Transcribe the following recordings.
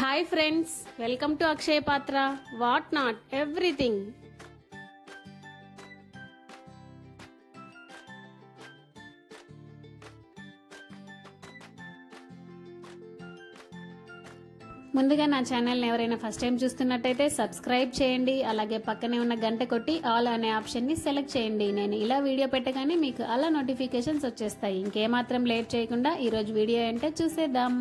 Hi friends, welcome to Akshaya Patra. What not everything. ముందుగా నా ఛానల్ని ఎవరైనా ఫస్ట్ టైం చూస్తున్నట్టయితే సబ్స్క్రైబ్ చేయండి. అలాగే పక్కనే ఉన్న గంట కొట్టి ఆల్ అనే ఆప్షన్ని సెలెక్ట్ చేయండి. నేను ఇలా వీడియో పెట్టగానే మీకు అలా నోటిఫికేషన్స్ వచ్చేస్తాయి. ఇంకేమాత్రం లేట్ చేయకుండా ఈరోజు వీడియో ఏంటో చూసేద్దాం.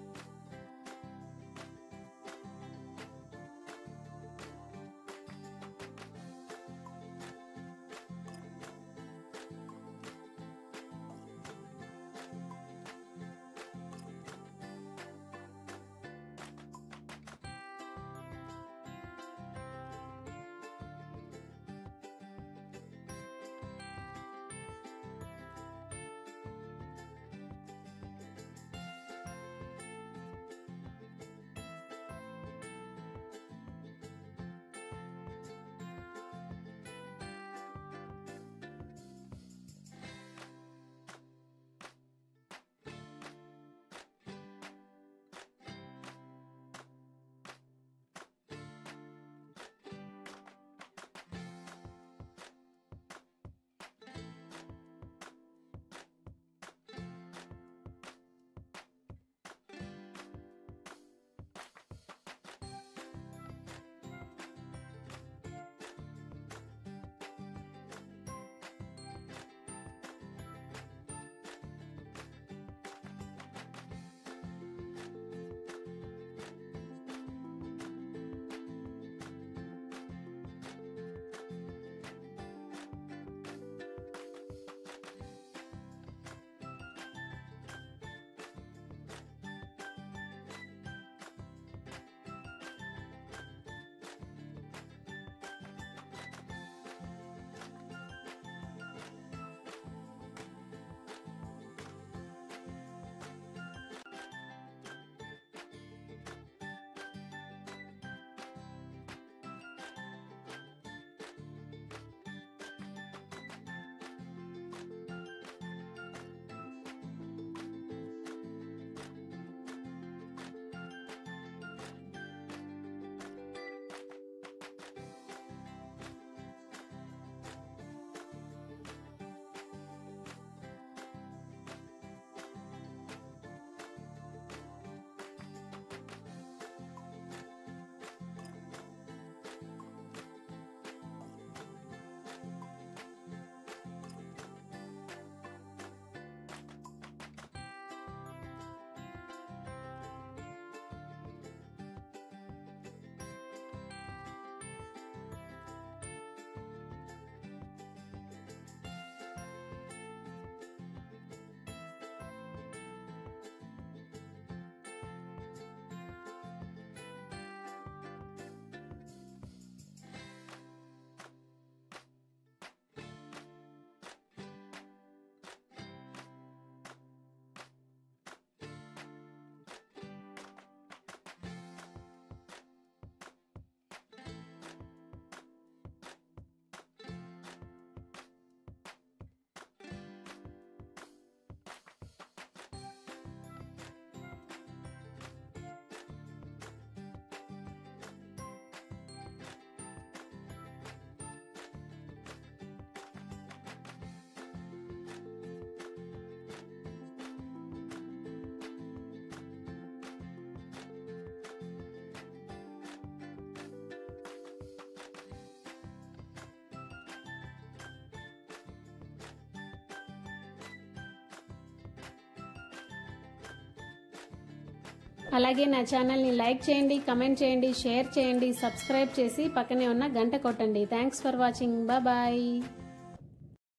అలాగే నా ఛానల్ని లైక్ చేయండి, కమెంట్ చేయండి, షేర్ చేయండి, సబ్స్క్రైబ్ చేసి పక్కనే ఉన్న గంట కొట్టండి. Thanks for watching. బాయ్.